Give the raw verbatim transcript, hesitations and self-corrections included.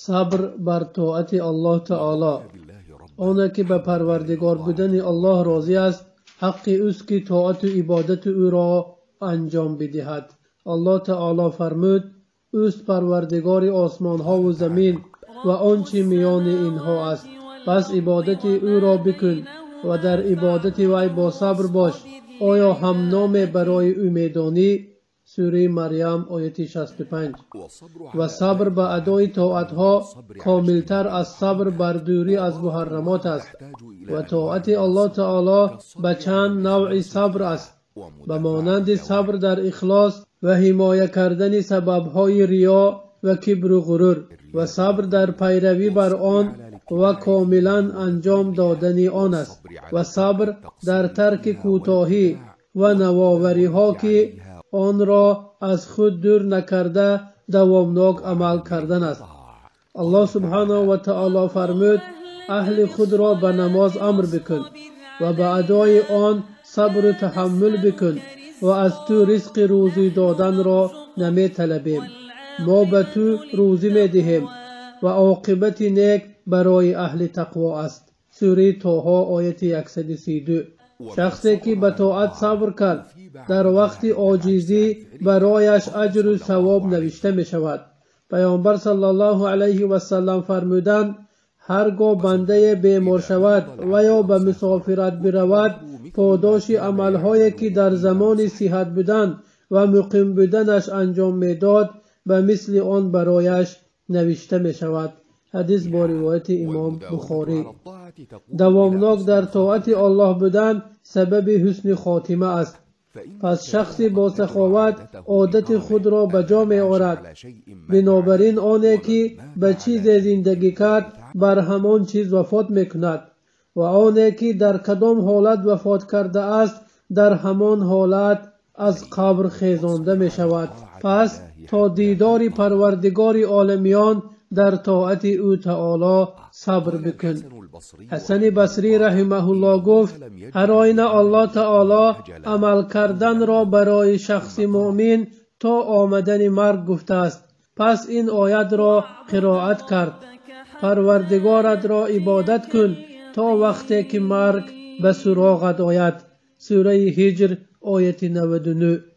صبر بر طاعت الله تعالی. آنه که به پروردگار بودن الله راضی است، حق اوست که طاعت و عبادت او را انجام بدهد. الله تعالی فرمود: اوست پروردگار آسمان ها و زمین و آنچه میان اینها است. پس عبادت او را بکن و در عبادت وی با صبر باش. آیا هم نام برای او میدانی؟ سوره مریم آیه شصت و پنج. و صبر به ادای طاعت ها کاملتر از صبر بر دوری از محرمات است. و طاعت الله تعالی به چند نوع صبر است، به مانند صبر در اخلاص و حمایه کردن سببهای ریا و کبر و غرور، و صبر در پیروی بر آن و کاملا انجام دادن آن است، و صبر در ترک کوتاهی و نواوری ها که آن را از خود دور نکرده دوامناک عمل کردن است. الله سبحانه و تعالی فرمود: اهل خود را به نماز امر بکن و به ادای آن صبر و تحمل بکن و از تو رزق روزی دادن را نمی طلبیم. ما به تو روزی می دهیم و عاقبت نیک برای اهل تقوا است. سوره طه آیه صد و سی و دو. شخصی که به طاعت صبر کرد، در وقت عاجزی برایش اجر و ثواب نوشته می شود. پیامبر صلی الله علیه و سلم فرمودند: هرگاه بنده بیمار شود و یا به مسافرت برود، پاداش عملهایی که در زمان صحت بودن و مقیم بودنش انجام میداد به مثل آن برایش نوشته می شود. حدیث با روایت امام بخاری. دوامناک در طاعت الله بودن سبب حسن خاتمه است. پس شخصی با سخاوت عادت خود را به جا می آورد. بنابراین آنی که به چیز زندگی کرد بر همان چیز وفات می کند، و آنی که در کدام حالت وفات کرده است در همان حالت از قبر خیزانده می شود. پس تا دیدار پروردگار عالمیان در طاعت او تعالی صبر بکن. حسن بصری رحمه الله گفت: هر آینه الله تعالی عمل کردن را برای شخص مؤمن تا آمدن مرگ گفته است. پس این آیت را قرائت کرد: پروردگارت را عبادت کن تا وقتی که مرگ به سراغت آید. سوره هجر آیه نود و نه.